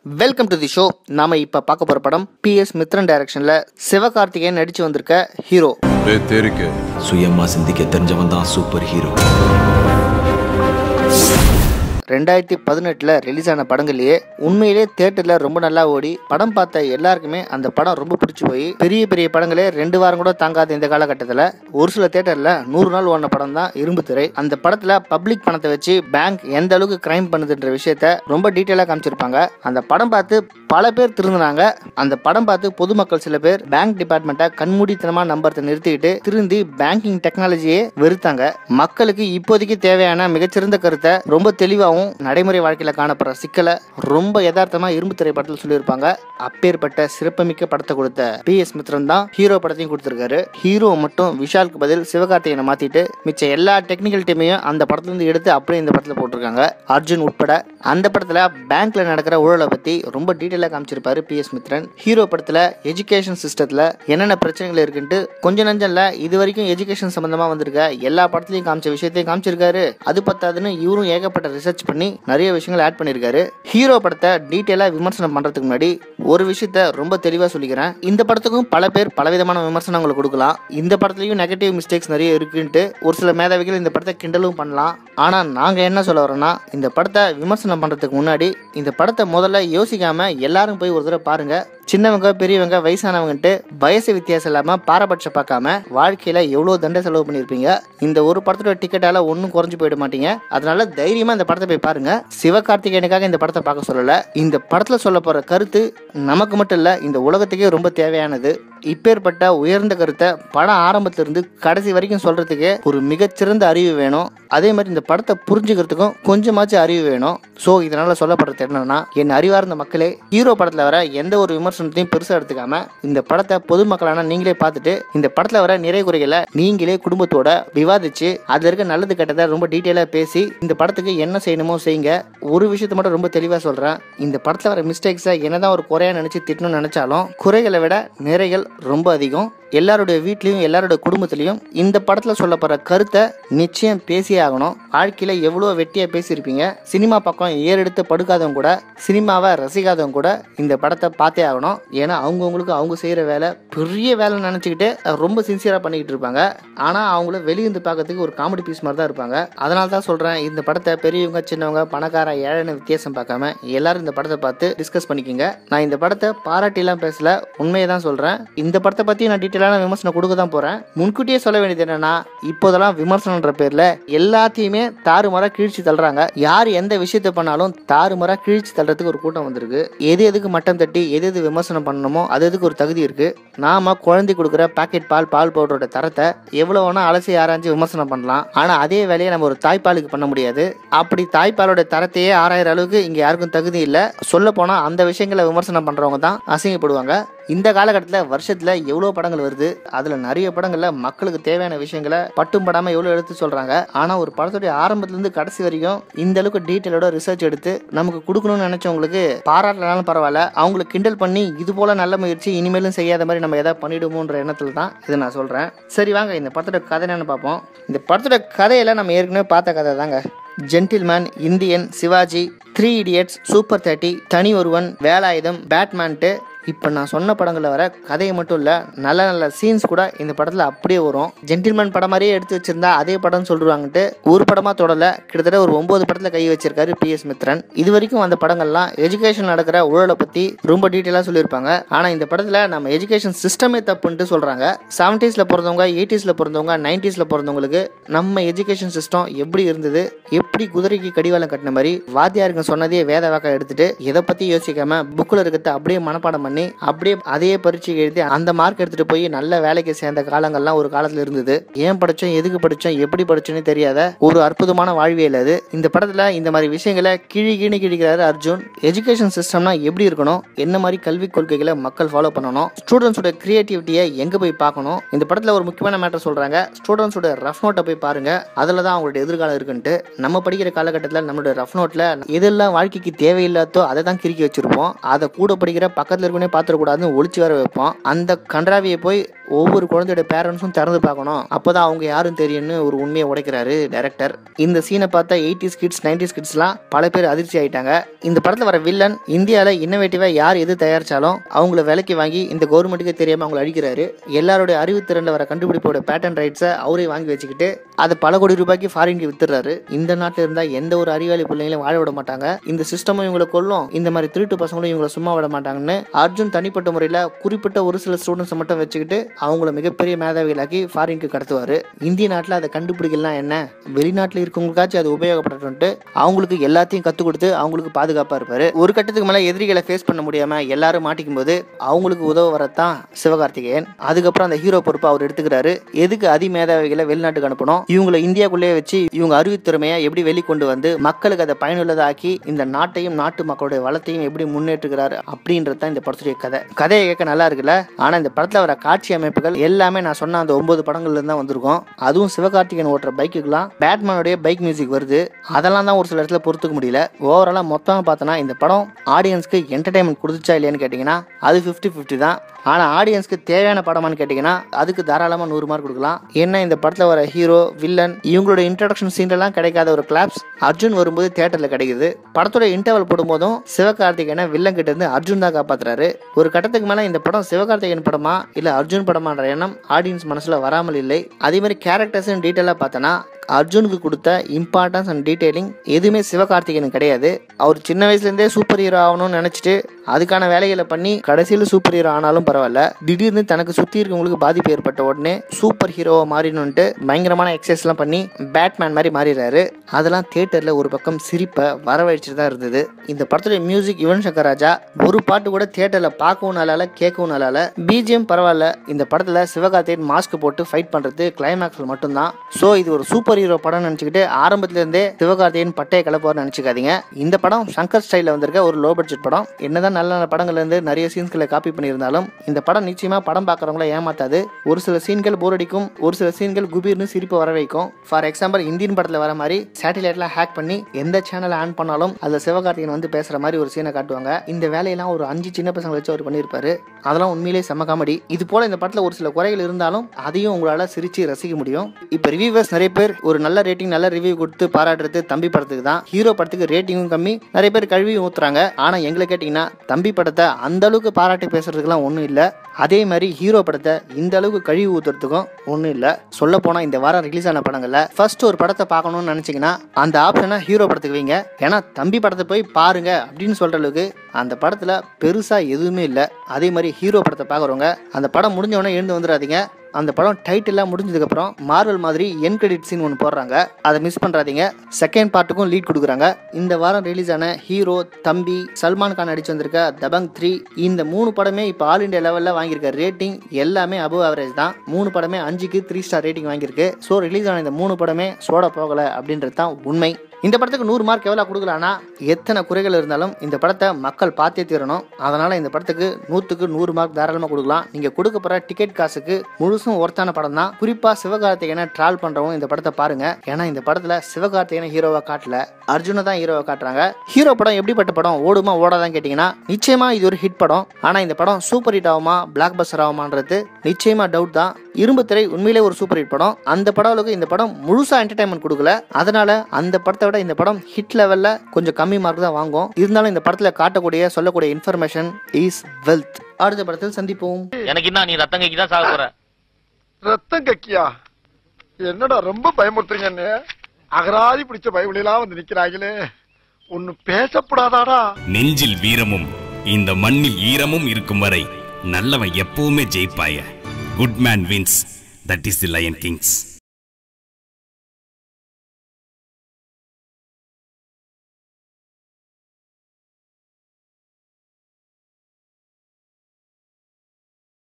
Welcome to the show. நாம இப்ப பார்க்க போற படம் PS மித்ரன் டைரக்ஷன்ல சிவகார்த்திகேயன் நடிச்சு வந்திருக்க ஹீரோ. சுயமா சிந்திக்க தெரிஞ்சவன் தான் சூப்பர் ஹீரோ. 2018 ரிலீஸ் ஆன படங்கள்லயே உண்மையிலே தியேட்டர்ல ரொம்ப நல்லா ஓடி படம் பார்த்த எல்லாருக்குமே அந்த படம் ரொம்ப பிடிச்சி போய் பெரிய பெரிய படங்களே 2 வாரம் கூட தாங்காத இந்த காலகட்டத்தில் ஒரு சில தியேட்டர்ல 100 நாள் ஓடின படம் தான் இரும்பு திரை. அந்த படத்துல பப்ளிக் பணத்தை வச்சு பேங்க் எந்த அளவுக்கு கிரைம் பண்ணுதுன்ற விஷயத்த ரொம்ப டீட்டெயிலா காமிச்சிருப்பாங்க. அந்த படம் பார்த்து பல பேர் திருந்தினாங்க. அந்த படம் பார்த்து பொதுமக்கள் சில பேர் பேங்க் டிபார்ட்மெண்ட்டை கண்மூடித்தனமா நம்பறதை நிறுத்திக்கிட்டு திருந்தி பேங்கிங் டெக்னாலஜியே வெறுத்தாங்க. மக்களுக்கு இப்போதைக்கு தேவையான மிகச்சிறந்த கருத்தை ரொம்ப தெளிவாகவும் நடைமுறை வாழ்க்கையில காணப்படுற சிக்கலை ரொம்ப யதார்த்தமா இரும்பு திரைப்படத்தில் சொல்லியிருப்பாங்க. அப்பேற்பட்ட சிறப்புமிக்க படத்தை கொடுத்த PS மித்ரன் தான் ஹீரோ படத்தையும் கொடுத்திருக்காரு. ஹீரோ மட்டும் விஷாலுக்கு பதில் சிவகார்த்திகேயனை மாத்திட்டு மிச்ச எல்லா டெக்னிக்கல் டீமையும் அந்த படத்துல இருந்து எடுத்து அப்படியே இந்த படத்துல போட்டிருக்காங்க. அர்ஜுன் உட்பட அந்த படத்துல பேங்க்ல நடக்கிற ஊழலை பத்தி ரொம்ப டீட்டெயிலா காமிச்சிருப்பாரு PS மித்ரன். ஹீரோ படத்துல எஜுகேஷன் சிஸ்டத்துல என்னென்ன பிரச்சனைகள் இருக்குன்ட்டு கொஞ்சம் நஞ்சம்ல இது வரைக்கும் எஜுகேஷன் சம்பந்தமா வந்திருக்க எல்லா படத்துலயும் காமிச்ச விஷயத்தையும் காமிச்சிருக்காரு. அது பத்தாதுன்னு இவரும் ஏகப்பட்ட ரிசர்ச் பண்ணி நிறைய விஷயங்கள் ஆட் பண்ணிருக்காரு. ஹீரோ படத்தை டீட்டெயிலா விமர்சனம் பண்றதுக்கு முன்னாடி ஒரு விஷயத்த ரொம்ப தெளிவா சொல்லிக்கிறேன். இந்த படத்துக்கும் பல பேர் பலவிதமான விமர்சனங்களை கொடுக்கலாம். இந்த படத்துலயும் நெகட்டிவ் மிஸ்டேக்ஸ் நிறைய இருக்குன்ட்டு ஒரு சில மேதாவிகள் இந்த படத்தை கிண்டலும் பண்ணலாம். ஆனா நாங்க என்ன சொல்ல வரோம்னா, இந்த படத்தை விமர்சனம் பண்றதுக்கு முன்னாடி இந்த படத்தை முதல்ல யோசிக்காம எல்லாரும் போய் ஒரு தடவை பாருங்க. சின்னவங்க பெரியவங்க வயசானவங்கன்ட்டு வயசு வித்தியாசம் இல்லாம பாரபட்சம் பார்க்காம வாழ்க்கையில எவ்வளவு தண்டை செலவு பண்ணிருப்பீங்க. இந்த ஒரு படத்தோட டிக்கெட்டால ஒன்னும் குறைஞ்சு போயிட மாட்டீங்க. அதனால தைரியமா இந்த படத்தை போய் பாருங்க. சிவகார்த்திகேயனுக்காக இந்த படத்தை பார்க்க சொல்லல. இந்த படத்துல சொல்ல போற கருத்து நமக்கு மட்டும் இல்ல, இந்த உலகத்துக்கே ரொம்ப தேவையானது. இப்பேற்பட்ட உயர்ந்த கருத்தை படம் ஆரம்பத்துல இருந்து கடைசி வரைக்கும் சொல்றதுக்கு ஒரு மிகச்சிறந்த அறிவு வேணும். அதே மாதிரி இந்த படத்தை புரிஞ்சுக்கிறதுக்கும் கொஞ்சமாச்சும் அறிவு வேணும். சோ இதனால சொல்லப்படுறது என்னன்னா, என் அறிவார்ந்த மக்களே, ஹீரோ படத்துல வர எந்த ஒரு விமர்சனத்தையும் பெருசா எடுத்துக்காம இந்த படத்தை பொதுமக்களான நீங்களே பார்த்துட்டு இந்த படத்துல வர நிறை குறைகளை நீங்களே குடும்பத்தோட விவாதிச்சு அதுல இருக்க நல்லது கெட்டதை ரொம்ப டீட்டெயிலா பேசி இந்த படத்துக்கு என்ன செய்யணுமோ செய்யுங்க. ஒரு விஷயத்த மட்டும் ரொம்ப தெளிவா சொல்றேன், இந்த படத்துல வர மிஸ்டேக்ஸை என்னதான் ஒரு குறையா நினைச்சு திட்டணும்னு நினைச்சாலும் குறைகளை விட நிறைகள் ரொம்ப அதிகம். எல்லாருடைய வீட்லயும் எல்லாருடைய குடும்பத்திலையும் இந்த படத்துல சொல்லப்படுற கருத்தை நிச்சயம் பேசியே ஆகணும். வாழ்க்கையில எவ்வளவு வெட்டியா பேசியிருப்பீங்க. சினிமா பக்கம் ஏறெடுத்து படுக்காதவங்க கூட, சினிமாவை ரசிக்காதவங்க கூட இந்த படத்தை பார்த்தே ஆகணும். ஏன்னா அவங்கவுங்களுக்கு அவங்க செய்யற வேலை பெரிய வேலை நினைச்சுக்கிட்டு ரொம்ப சின்சியரா பண்ணிக்கிட்டு இருப்பாங்க. ஆனா அவங்கள வெளியிருந்து பார்க்கறதுக்கு ஒரு காமெடி பீஸ் மாதிரி தான் இருப்பாங்க. அதனால தான் சொல்றேன், இந்த படத்தை பெரியவங்க சின்னவங்க பணக்கார ஏழைன்னு வித்தியாசம் பார்க்காம எல்லாரும் இந்த படத்தை பார்த்து டிஸ்கஸ் பண்ணிக்கோங்க. நான் இந்த படத்தை பாராட்டிலாம் பேசல, உண்மையை தான் சொல்றேன். இந்த படத்தை பத்தி நான் விமர்சனம் கொடுக்க தான் போறேன். முன்கூட்டியே சொல்ல வேண்டியது என்னன்னா, இப்போதெல்லாம் விமர்சனம்ன்ற பேர்ல எல்லாத்தையுமே தாறுமாறா கிழிச்சு தள்ளுறாங்க. யார் எந்த விஷயத்தை பண்ணாலும் தாறுமாறா கிழிச்சு தள்ளுறதுக்கு ஒரு கூட்டம் வந்திருக்கு. எது எதுக்கு மட்டம் தட்டி எது விமர்சனம் பண்ணணுமோ அது எதுக்கு ஒரு தகுதி இருக்கு. நாம குழந்தை கொடுக்குற பாக்கெட் பால் பவுடரோட தரத்தை எவ்வளவு வேணா அலசி ஆராய்ஞ்சு விமர்சனம் பண்ணலாம். ஆனா அதே வேலையை நம்ம ஒரு தாய்ப்பாலுக்கு பண்ண முடியாது. அப்படி தாய்ப்பாலோட தரத்தையே ஆராயிற அளவுக்கு இங்க யாருக்கும் தகுதி இல்லை. சொல்ல போனா அந்த விஷயங்களை விமர்சனம் பண்றவங்க தான் அசிங்கப்படுவாங்க. இந்த காலகட்டத்தில் வருஷத்துல எவ்வளவு படங்கள் வருது. அதுல நிறைய படங்கள்ல மக்களுக்கு தேவையான விஷயங்களை பட்டும் படாம எவ்வளவு எடுத்து சொல்றாங்க. ஆனா ஒரு படத்துடைய ஆரம்பத்துல இருந்து கடைசி வரைக்கும் இந்த அளவுக்கு டீட்டெயிலோட ரிசர்ச் எடுத்து நமக்கு கொடுக்கணும்னு நினைச்சவங்களுக்கு பாராட்டலாம் பரவாயில்ல, அவங்களுக்கு கிண்டல் பண்ணி இது போல நல்ல முயற்சி இனிமேலும் செய்யாத மாதிரி நம்ம ஏதாவது பண்ணிடுமோன்ற எண்ணத்துல தான் இதை நான் சொல்றேன். சரி வாங்க இந்த படத்தோட கதை என்னன்னு பார்ப்போம். இந்த படத்தோட கதையெல்லாம் நம்ம ஏற்கனவே பார்த்த கதை தாங்க. Gentleman, Indian, Sivaji, 3 Idiots, super 30, Thani ஒருவன், வேலாயுதம், பேட்மேன்ட்டு, இப்போ நான் சொன்ன படங்களில் வர கதையை மட்டும் இல்லை, நல்ல நல்ல சீன்ஸ் கூட இந்த படத்தில் அப்படியே வரும். ஜென்டில்மேன் படம் மாதிரியே எடுத்து வச்சிருந்தா அதே படம் சொல்லிடுவாங்கன்ட்டு ஒரு படமாக தொடரல, கிட்டத்தட்ட ஒரு 9 படத்தில் கை வச்சிருக்காரு PS மித்ரன். இது வரைக்கும் அந்த படங்கள்லாம் எஜுகேஷன் நடக்கிற ஊழலை பற்றி ரொம்ப டீட்டெயிலாக சொல்லியிருப்பாங்க. ஆனால் இந்த படத்தில் நம்ம எஜுகேஷன் சிஸ்டமே தப்புன்ட்டு சொல்கிறாங்க. 70s பிறந்தவங்க, 80s பிறந்தவங்க, 90s பிறந்தவங்களுக்கு நம்ம எஜுகேஷன் சிஸ்டம் எப்படி இருந்தது, எப்படி குதிரைக்கு கடிவாளம் கட்டின மாதிரி வாத்தியாருங்க சொன்னதே வேத வாக்கா எடுத்துட்டு எதை பற்றி யோசிக்காம புக்கில் இருக்கிறத அப்படியே மனப்பாடம் பண்ணி அப்படியே அதே பரீட்சை எழுதி அந்த மார்க் எடுத்துட்டு போய் நல்ல வேலைக்கு சேர்ந்த காலங்கள்லாம் ஒரு காலத்துல இருந்தது. ஏன் படிச்சோம், எதுக்கு படிச்சோம், எப்படி படிச்சோன்னு தெரியாத ஒரு அற்புதமான வாழ்வியல் அது. இந்த படத்துல இந்த மாதிரி விஷயங்களை கிழிக்கிறாரு அர்ஜுன். எஜுகேஷன் சிஸ்டம்னா எப்படி இருக்கணும், என்ன மாதிரி கல்வி கொள்கைகளை மக்கள் ஃபாலோ பண்ணணும், ஸ்டூடெண்ட்ஸோட கிரியேட்டிவிட்டியை எங்க போய் பார்க்கணும். இந்த படத்துல ஒரு முக்கியமான மேட்டர் சொல்றாங்க, ஸ்டூடெண்ட்ஸோட ரஃப் நோட்டை போய் பாருங்க, அதுல தான் அவங்களோட எதிர்காலம் இருக்குன்ட்டு. நம்ம படிக்கிற காலகட்டத்தில் நம்மளோட ரஃப் நோட்ல எதெல்லாம் வாழ்க்கைக்கு தேவையில்லாதோ அதை தான் கிறுக்கி வச்சிருப்போம். அதை கூட படிக்கிற பக்கத்துல இருக்க யாருக்குமே பாத்துறக்கூடாதுன்னு ஒளிச்சு வர வைப்போம். அந்த கன்றாவியை போய் ஒவ்வொரு குழந்தையோட பேரண்ட்ஸும் திறந்து பார்க்கணும், அப்போதான் அவங்க யாரும் தெரியும்னு ஒரு உண்மையை உடைக்கிறாரு டைரக்டர். இந்த சீனை பார்த்தா 80s கிட்ஸ் 90s கிட்ஸ்லாம் பல பேர் அதிர்ச்சி ஆயிட்டாங்க. இந்த படத்துல வர வில்லன் இந்தியாவில் இன்னோவேட்டிவா யார் எது தயாரிச்சாலும் அவங்கள விலைக்கு வாங்கி இந்த கவர்மெண்ட்டுக்கு தெரியாம அவங்களை அழிக்கிறாரு. எல்லாருடைய அறிவுத்திறன்ல வர கண்டுபிடிப்போட பேட்டன் ரைட்ஸை அவரே வாங்கி வச்சுக்கிட்டு அதை பல கோடி ரூபாய்க்கு ஃபாரினுக்கு வித்துறாரு. இந்த நாட்டில் இருந்தா எந்த ஒரு அறிவாளி பிள்ளைங்களும் வாழ விட மாட்டாங்க, இந்த சிஸ்டமும் இவங்களை கொல்லும், இந்த மாதிரி திருட்டு பசங்களும் இவங்களை சும்மா விட மாட்டாங்கன்னு அர்ஜுன் தனிப்பட்ட முறையில் குறிப்பிட்ட ஒரு சில ஸ்டூடெண்ட்ஸை மட்டும் வச்சுக்கிட்டு அவங்கள மிகப்பெரிய மேதாவிகளாக்கி ஃபாரினுக்கு கடத்துவாரு. இந்திய நாட்டில் அதை கண்டுபிடிக்கலாம் என்ன, வெளிநாட்டில் இருக்கவங்களுக்காச்சும் அது உபயோகப்பட்டு அவங்களுக்கு எல்லாத்தையும் கற்றுக் கொடுத்து அவங்களுக்கு பாதுகாப்பா இருப்பாரு. ஒரு கட்டத்துக்கு மேலே எதிரிகளை ஃபேஸ் பண்ண முடியாம எல்லாரும் மாட்டிக்கும் போது அவங்களுக்கு உதவ வரத்தான் சிவகார்த்திகேயன். அதுக்கப்புறம் அந்த ஹீரோ பொறுப்பை அவர் எடுத்துக்கிறாரு. எதுக்கு அதிமேதாவிகளை வெளிநாட்டுக்கு அனுப்பணும், இவங்களை இந்தியாக்குள்ளேயே வச்சு இவங்க அறிவு திறமையை எப்படி வெளிக்கொண்டு வந்து மக்களுக்கு அதை பயனுள்ளதாக்கி இந்த நாட்டையும் நாட்டு மக்களுடைய வளத்தையும் எப்படி முன்னேற்றுகிறாரு அப்படின்றதான் இந்த படத்துடைய கதை. கதையை கேட்க நல்லா இருக்குல்ல, ஆனா இந்த படத்துல வர காட்சி அமைப்புகள் எல்லாமே நான் சொன்ன அந்த 9 படங்கள்ல இருந்து தான் வந்திருக்கும். அதுவும் சிவகார்த்திகேயன் ஓட்டுற பைக்குக்கெல்லாம் பேட்மேனுடைய பைக் மியூசிக் வருது. அதெல்லாம் தான் ஒரு சில இடத்துல பொறுத்துக்க முடியல. ஓவராலா மொத்தமா பார்த்தோன்னா இந்த படம் ஆடியன்ஸ்க்கு என்டர்டைன்மெண்ட் கொடுத்துச்சா இல்லையான்னு கேட்டீங்கன்னா அது 50-50 தான். ஆனா ஆடியன்ஸ்க்கு தேவையான படமான்னு கேட்டீங்கன்னா அதுக்கு தாராளமா 100 மார்க் கொடுக்கலாம். ஏன்னா இந்த படத்துல வர ஹீரோ வில்லன் இவங்களோட இன்ட்ரோடக்ஷன் சீன்லாம் கிடைக்காத ஒரு கிளாப்ஸ் அர்ஜுன் வரும்போது தியேட்டர்ல கிடைக்குது. படத்தோட இன்டர்வல் போடும்போதும் சிவகார்த்திகேயனை வில்லன் கிட்ட இருந்து அர்ஜுன் தான் காப்பாத்துறாரு. ஒரு கட்டத்துக்கு மேல இந்த படம் சிவகார்த்திகேயன் படமா இல்ல அர்ஜுன் படமான்ற எண்ணம் ஆடியன்ஸ் மனசுல வராமல் இல்லை. அதே மாதிரி கேரக்டர்ஸ் டீட்டெயிலா பார்த்தோன்னா அர்ஜுனுக்கு கொடுத்த இம்பார்ட்டன்ஸ் அண்ட் டீடைலிங் எதுவுமே சிவகார்த்திகேயன் கிடையாது. அவர் சின்ன வயசுலேருந்தே சூப்பர் ஹீரோ ஆகணும்னு நினச்சிட்டு அதுக்கான வேலைகளை பண்ணி கடைசியில் சூப்பர் ஹீரோ ஆனாலும் பரவாயில்ல, திடீர்னு தனக்கு சுற்றி இருக்கவங்களுக்கு பாதிப்பு ஏற்பட்ட உடனே சூப்பர் ஹீரோவை மாறினுன்ட்டு பயங்கரமான எக்ஸசைஸ்லாம் பண்ணி பேட்மேன் மாதிரி மாறிடுறாரு. அதெல்லாம் தியேட்டரில் ஒரு பக்கம் சிரிப்பை வரவழைச்சிட்டு தான் இருந்தது. இந்த படத்துடைய மியூசிக் யுவன் சங்கர் ராஜா ஒரு பாட்டு கூட தியேட்டரில் பார்க்கவும் நல்லால கேட்கவும் நல்லால. பிஜிஎம் பரவாயில்ல. இந்த படத்தில் சிவகார்த்திகேயன் மாஸ்க் போட்டு ஃபைட் பண்ணுறது கிளைமேக்ஸில் மட்டும்தான். ஸோ இது ஒரு சூப்பர் ஹீரோ படம் நினைச்சுக்கிட்டு ஆரம்பத்துல இருந்தே சிவகார்த்திகேயன் பட்டையை கிளப்புவார்னு நினைச்சுக்காதீங்க. இந்த படம் சங்கர் ஸ்டைல வந்திருக்க ஒரு லோ பட்ஜெட் படம். என்னதான் நல்ல நல்ல படங்கள்ல இருந்து நிறைய சீன்ஸ்களை காப்பி பண்ணியிருந்தாலும் இந்த படம் நிச்சயமா படம் பார்க்கறவங்கள ஏமாத்தாது. ஒரு சில சீன்கள் போர் அடிக்கும், ஒரு சில சீன்கள் குபீர்னு சிரிப்பு வர வைக்கும். ஃபார் எக்ஸாம்பிள் இந்தியன் படத்துல வர மாதிரி சேட்டலைட்லாம் ஹேக் பண்ணி எந்த சேனலை ஆன் பண்ணாலும் அதுல சிவகார்த்திகேயன் வந்து பேசுற மாதிரி ஒரு சீனை காட்டுவாங்க. இந்த வேலையெல்லாம் ஒரு 5 சின்ன பசங்களை வச்சு அவர் பண்ணியிருப்பாரு. அதெல்லாம் உண்மையிலேயே செம்ம காமெடி. இது போல இந்த படத்துல ஒரு சில குறைகள் இருந்தாலும் அதையும் உங்களால சிரிச்சு ரசிக்க முடியும். இப்ப ரிவ்யூவர்ஸ் நிறைய பேர் ஒரு நல்ல ரேட்டிங் நல்ல ரிவ்யூ கொடுத்து பாராட்டுறது தம்பி படத்துக்கு தான். ஹீரோ படத்துக்கு ரேட்டிங்கும் கம்மி, நிறைய பேர் கழுவி ஊத்துறாங்க. ஆனா எங்களை கேட்டீங்கன்னா தம்பி படத்தை அந்த அளவுக்கு பாராட்டி பேசுறதுக்குலாம் ஒன்றும் இல்லை. அதே மாதிரி ஹீரோ படத்தை இந்த அளவுக்கு கழுவி ஊத்துறதுக்கும் ஒன்றும் இல்லை. சொல்ல போனா இந்த வாரம் ரிலீஸ் ஆன படங்கள்ல ஃபர்ஸ்ட் ஒரு படத்தை பார்க்கணும்னு நினைச்சீங்கன்னா அந்த ஆப்ஷனை ஹீரோ படத்துக்கு வைங்க. ஏன்னா தம்பி படத்தை போய் பாருங்க அப்படின்னு சொல்ற அளவுக்கு அந்த படத்துல பெருசா எதுவுமே இல்லை. அதே மாதிரி ஹீரோ படத்தை பார்க்குறவங்க அந்த படம் முடிஞ்ச உடனே எழுந்து வந்துடாதீங்க. அந்த படம் டைட்டில்லாம் முடிஞ்சதுக்கப்புறம் மார்வல் மாதிரி என் கிரெடிட் சீன் ஒன்று போடுறாங்க, அதை மிஸ் பண்ணுறாதீங்க. செகண்ட் பார்ட்டுக்கும் லீட் கொடுக்குறாங்க. இந்த வாரம் ரிலீஸ் ஆன ஹீரோ, தம்பி, சல்மான் கான் நடிச்சு வந்திருக்க தபங் 3 இந்த 3 படமே இப்போ ஆல் இண்டியா லெவலில் வாங்கியிருக்க ரேட்டிங் எல்லாமே அபவ் ஆவரேஜ் தான். 3 படமே 5க்கு 3 ஸ்டார் ரேட்டிங் வாங்கியிருக்கு. ஸோ ரிலீஸ் ஆன இந்த 3 படமே சோட போகலை அப்படின்றது தான் உண்மை. இந்த படத்துக்கு 100 மார்க் எவ்வளோ கொடுக்கலான்னா எத்தனை குறைகள் இருந்தாலும் இந்த படத்தை மக்கள் பார்த்தே தீரணும். அதனால இந்த படத்துக்கு 100க்கு 100 மார்க் தாராளமாக கொடுக்கலாம். நீங்கள் கொடுக்க போகிற டிக்கெட் காசுக்கு முழுசும் ஒர்த்தான படம் தான். குறிப்பாக சிவகார்த்திகேயனை ட்ராவல் பண்ணுறவங்க இந்த படத்தை பாருங்க. ஏன்னா இந்த படத்தில் சிவகார்த்திகேயனை ஹீரோவை காட்டல, அர்ஜுனை தான் ஹீரோவை காட்டுறாங்க. ஹீரோ படம் எப்படிப்பட்ட படம், ஓடுமா ஓடாதான் கேட்டிங்கன்னா நிச்சயமா இது ஒரு ஹிட் படம். ஆனால் இந்த படம் சூப்பர் ஹிட் ஆகுமா பிளாக் பஸ்டர் ஆகுமான்றது நிச்சயமா டவுட் தான். இரும்பு திரை உண்மையிலே ஒரு சூப்பர் ஹிட் படம். அந்த படம் இந்த படம் முழுசா என்டர்டைன்மெண்ட் கொடுக்கல. அதனால அந்த படத்தை விட இந்த படம் ஹிட் லெவல்ல கொஞ்சம் கம்மி மார்க் தான் வாங்கும். இருந்தாலும் இந்த படத்துல காட்டக்கூடிய சொல்லக்கூடிய இன்ஃபர்மேஷன் இஸ் வெல்த். அடுத்த படத்தில் சந்திப்போம். எனக்கு என்ன நீ ரத்தம் கக்கி தான் சாக போற? ரத்தம் கக்கியா? என்னடா ரொம்ப பயமுறுத்துறீங்க. அகராதி பிடிச்ச பைபிளெல்லாம் வந்து நிக்கிறாங்களே, ஒன்னு பேசப்படாதாடா. நெஞ்சில் வீரமும் இந்த மண்ணில் ஈரமும் இருக்கும் வரை நல்லவன் எப்பவுமே ஜெயிப்பாய. Good man wins. That is the lion Kings.